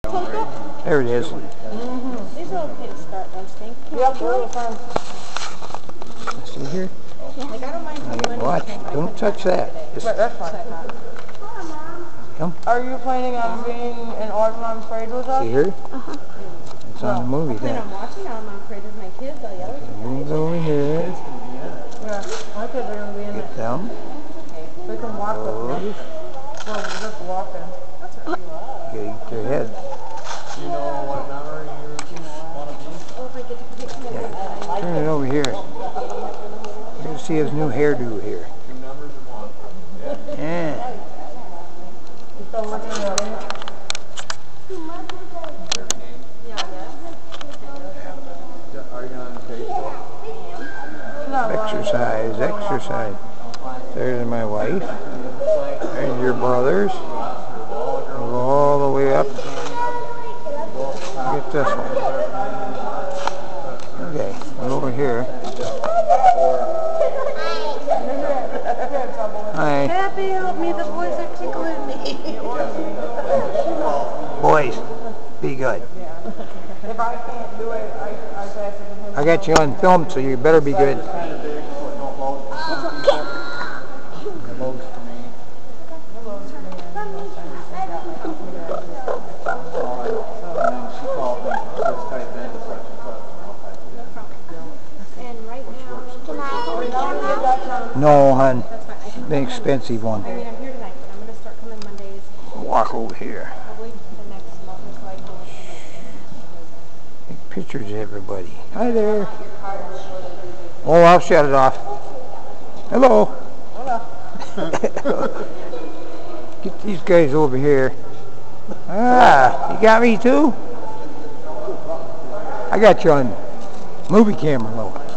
There it is. These are okay to start, don't you think? Yep, we're fine. See here? Like, I don't mind Hey, watch. Don't touch that. Just But that's fine. come. Are you planning on being in Autumn Parade with us? See here? It's on the movie I plan then. on watching it on my parade with my kids, all the other kids. Move over here. Yeah, my kids are going to be in it. Get down. They can walk with me. Well, we're just walking. Get your head. Do you know what number you want to be? Oh, if I get to pick them. Yeah. Turn it over here. You can see his new hairdo here. 2 numbers or 1? Yeah. You still looking at it? Are you on Facebook? Exercise, exercise. There's my wife. There's your brothers. Go all the way up. Get this one. Okay, we're over here. Hi. Happy, help me, the boys are tickling me. Boys, be good. If I can't do it, I pass it to him. I got you on film, so you better be good. No, hon. The expensive one. I mean, I'm here tonight, but I'm going to start coming Mondays. Walk over here. Probably the next month or so I can. Take pictures of everybody. Hi there. Oh, I'll shut it off. Hello. Get these guys over here. Ah, you got me too? I got you on movie camera, though.